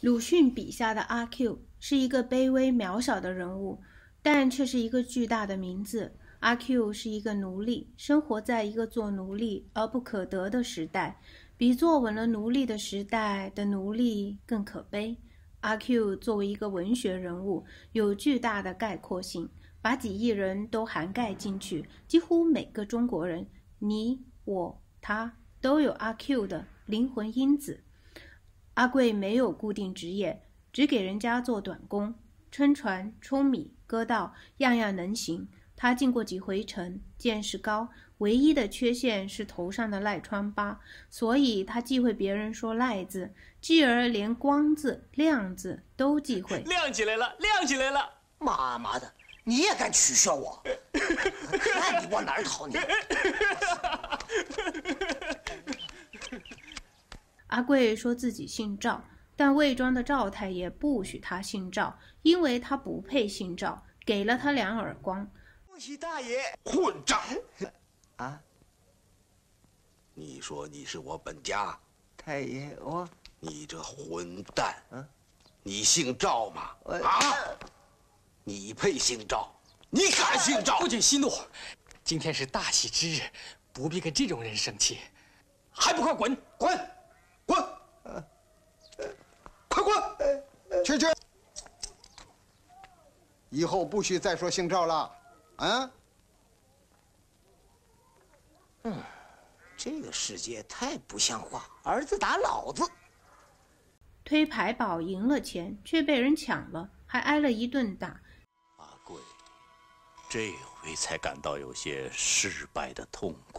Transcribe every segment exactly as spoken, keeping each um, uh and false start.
鲁迅笔下的阿 Q 是一个卑微渺小的人物，但却是一个巨大的名字。阿 Q 是一个奴隶，生活在一个做奴隶而不可得的时代，比坐稳了奴隶的时代的奴隶更可悲。阿 Q 作为一个文学人物，有巨大的概括性，把几亿人都涵盖进去，几乎每个中国人，你、我、他，都有阿 Q 的灵魂因子。阿贵没有固定职业，只给人家做短工，撑船、舂米、割稻，样样能行。他进过几回城，见识高，唯一的缺陷是头上的赖疮疤，所以他忌讳别人说赖字，继而连光字、亮字都忌讳。 亮起来了，亮起来了！ 妈妈的，你也敢取笑我？看你往哪儿逃你！ 阿贵说自己姓赵，但魏庄的赵太爷不许他姓赵，因为他不配姓赵，给了他两耳光。 恭喜大爷！ 混账！ 啊！ 你说你是我本家太爷，我你这混蛋！ 嗯， 你姓赵吗？ 我啊！你配姓赵？你敢姓赵？ 夫君息怒，今天是大喜之日，不必跟这种人生气，还不快滚滚！滚！快滚！ 去去！以后不许再说姓赵了，啊？ 嗯，这个世界太不像话，儿子打老子。 推牌宝赢了钱，却被人抢了，还挨了一顿打。 阿贵，这回才感到有些失败的痛苦。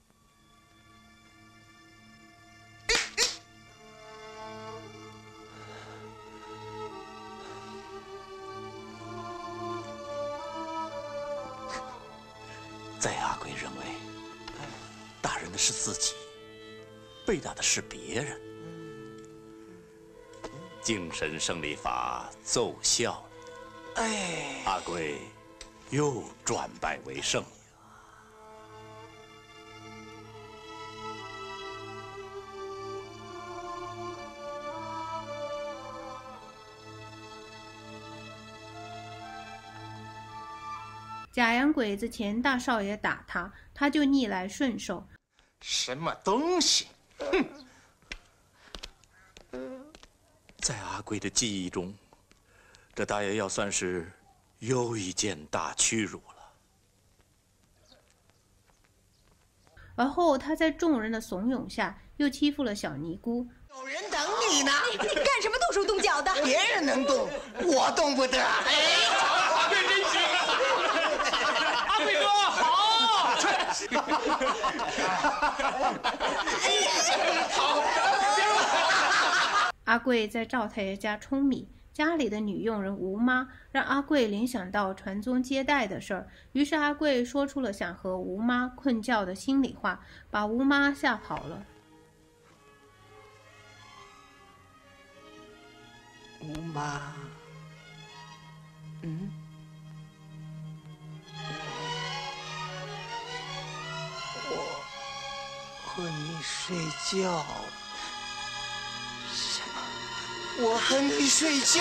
在阿贵认为，打人的是自己，被打的是别人。精神胜利法奏效了， 哎， 阿贵又转败为胜。 假洋鬼子钱大少爷打他，他就逆来顺受。 什么东西？哼！ 在阿贵的记忆中，这大约要算是又一件大屈辱了。 而后他在众人的怂恿下，又欺负了小尼姑。 有人等你呢！ 你干什么动手动脚的？ 别人能动，我动不得。哎， 阿贵真行啊！阿贵哥好！ 阿贵在赵太爷家舂米，家里的女佣人吴妈让阿贵联想到传宗接代的事儿，于是阿贵说出了想和吴妈困觉的心里话，把吴妈吓跑了。 吴妈，嗯，我和你睡觉。什么？我和你睡觉？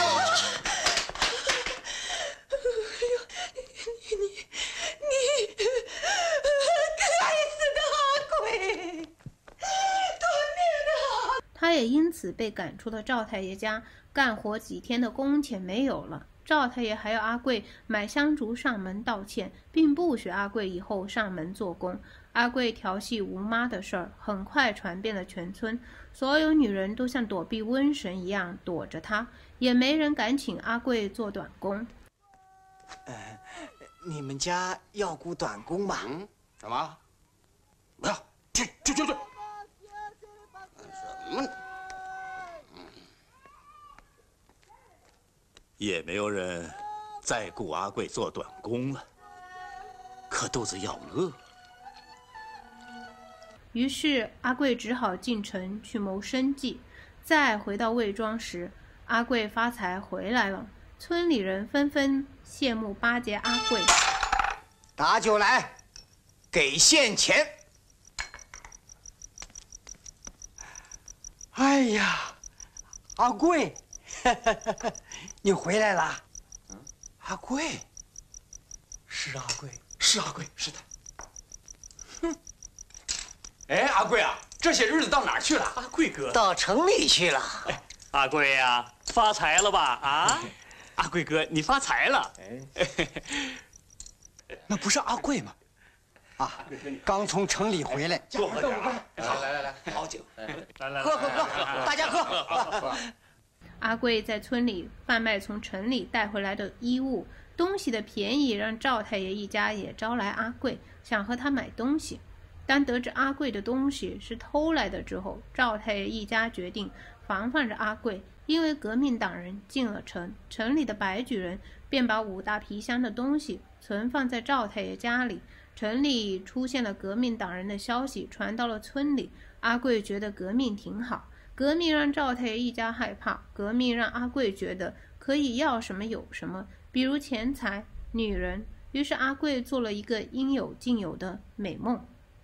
哎呦，你你你，该死的阿贵，夺命的！ 他也因此被赶出了赵太爷家，干活几天的工钱没有了。赵太爷还要阿贵买香烛上门道歉，并不许阿贵以后上门做工。阿贵调戏吴妈的事儿很快传遍了全村，所有女人都像躲避瘟神一样躲着他，也没人敢请阿贵做短工。 呃，你们家要雇短工吗？ 嗯，什么？不要，去去去去！什么？ 也没有人再雇阿贵做短工了，可肚子要饿。 于是阿贵只好进城去谋生计。再回到魏庄时，阿贵发财回来了，村里人纷纷羡慕巴结阿贵。 打酒来，给现钱。哎呀，阿贵， 你回来了。 嗯，阿贵，是阿贵，是阿贵，是的。哼。哎，阿贵啊，这些日子到哪儿去了？阿贵哥， 到城里去了。 哎，阿贵呀、啊，发财了吧？啊，阿贵哥，你发财了。哎， 那不是阿贵吗？啊，刚从城里回来。 多喝点啊！好，来来来，好酒， 来来， 喝喝喝，大家喝。 阿贵在村里贩卖从城里带回来的衣物，东西的便宜让赵太爷一家也招来阿贵，想和他买东西。当得知阿贵的东西是偷来的之后，赵太爷一家决定防范着阿贵，因为革命党人进了城，城里的白举人便把五大皮箱的东西存放在赵太爷家里。城里出现了革命党人的消息传到了村里，阿贵觉得革命挺好，革命让赵太爷一家害怕，革命让阿贵觉得可以要什么有什么，比如钱财、女人。于是阿贵做了一个应有尽有的美梦。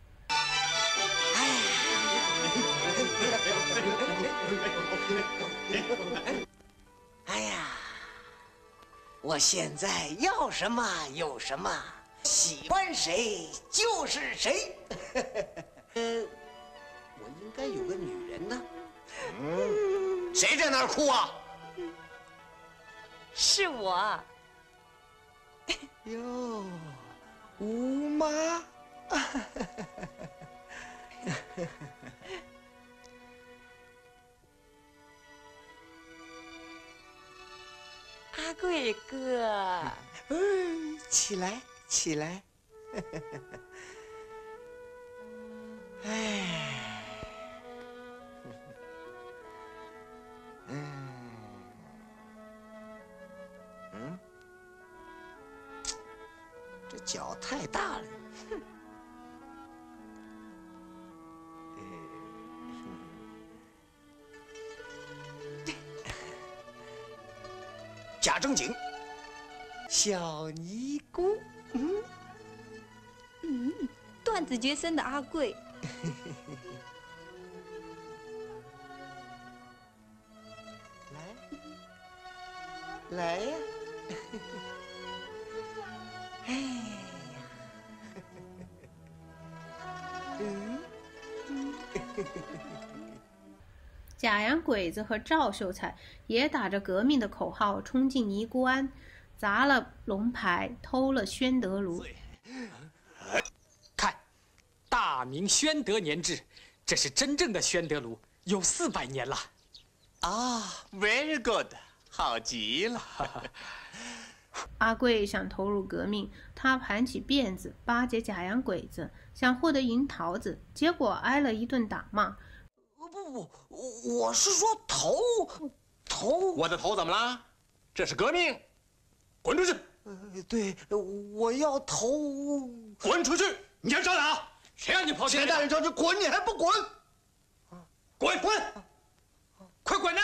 哎呀，我现在要什么有什么，喜欢谁就是谁。呃，我应该有个女人呢。 嗯，谁在那儿哭啊？ 是我。 哟，吴妈。 阿贵哥， 嗯，起来，起来。哎，嗯，嗯，这脚太大了。假正经，小尼姑，嗯嗯，断子绝孙的阿贵。 来，来呀！哎呀，嗯。 假洋鬼子和赵秀才也打着革命的口号冲进尼姑庵，砸了龙牌，偷了宣德炉。 看，大明宣德年制，这是真正的宣德炉，有四百年了。 啊 ，very good， 好极了。 阿贵想投入革命，他盘起辫子巴结假洋鬼子，想获得银桃子，结果挨了一顿打骂。 不不，我是说头头。 我的头怎么了？这是革命，滚出去！ 呃，对，我要头。 滚出去！你先上哪？谁让你跑进来？ 钱大人叫你滚，你还不滚？ 滚滚！快滚呐！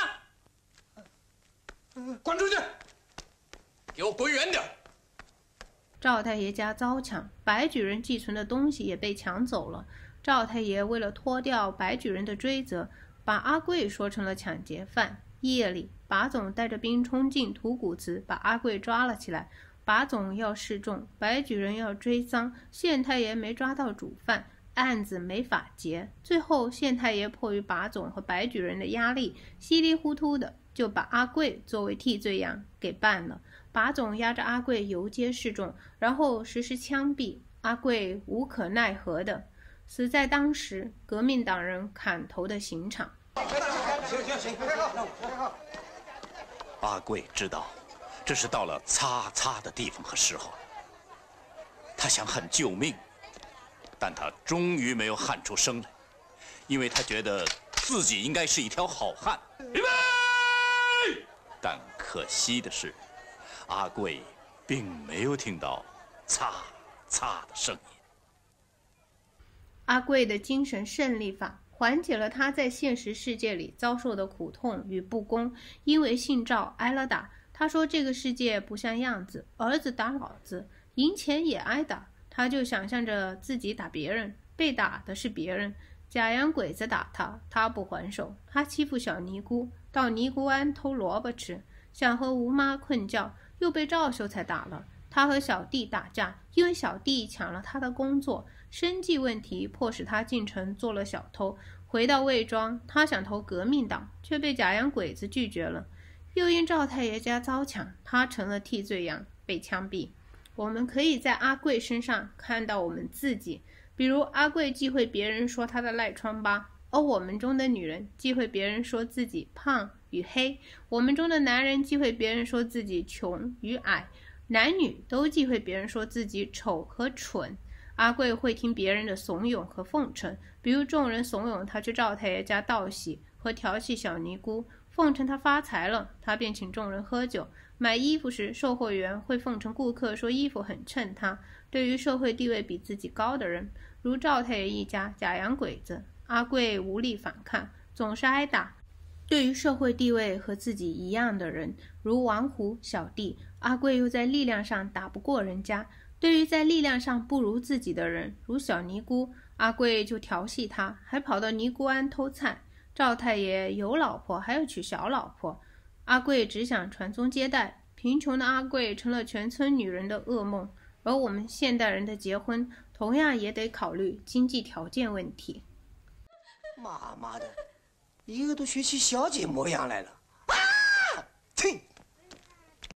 滚出去！给我滚远点！ 赵太爷家遭抢，白举人寄存的东西也被抢走了。赵太爷为了脱掉白举人的追责，把阿贵说成了抢劫犯。夜里，把总带着兵冲进土谷祠，把阿贵抓了起来。把总要示众，白举人要追赃，县太爷没抓到主犯，案子没法结。最后，县太爷迫于把总和白举人的压力，稀里糊涂的就把阿贵作为替罪羊给办了。把总押着阿贵游街示众，然后实施枪毙。阿贵无可奈何的死在当时革命党人砍头的刑场。 行行行，开号，开号。 阿贵知道，这是到了擦擦的地方和时候了。他想喊救命，但他终于没有喊出声来，因为他觉得自己应该是一条好汉。预备！但可惜的是，阿贵并没有听到擦擦的声音。 阿贵的精神胜利法缓解了他在现实世界里遭受的苦痛与不公，因为姓赵挨了打。他说这个世界不像样子，儿子打老子，赢钱也挨打。他就想象着自己打别人，被打的是别人。假洋鬼子打他，他不还手；他欺负小尼姑， 到尼姑庵偷萝卜吃，想和吴妈困觉，又被赵秀才打了。他和小弟打架，因为小弟抢了他的工作，生计问题迫使他进城做了小偷。回到魏庄，他想投革命党，却被假洋鬼子拒绝了。又因赵太爷家遭抢，他成了替罪羊，被枪毙。我们可以在阿贵身上看到我们自己，比如阿贵忌讳别人说他的赖疮疤，而我们中的女人忌讳别人说自己胖与黑，我们中的男人忌讳别人说自己穷与矮，男女都忌讳别人说自己丑和蠢。阿贵会听别人的怂恿和奉承，比如众人怂恿他去赵太爷家道喜和调戏小尼姑，奉承他发财了，他便请众人喝酒。买衣服时，售货员会奉承顾客说衣服很衬他。对于社会地位比自己高的人，如赵太爷一家假洋鬼子，阿贵无力反抗，总是挨打。对于社会地位和自己一样的人，如王虎、小弟，阿贵又在力量上打不过人家。对于在力量上不如自己的人，如小尼姑，阿贵就调戏他，还跑到尼姑庵偷菜。赵太爷有老婆，还要娶小老婆，阿贵只想传宗接代。贫穷的阿贵成了全村女人的噩梦。而我们现代人的结婚，同样也得考虑经济条件问题。 妈妈的，一个都学起小姐模样来了啊！呸！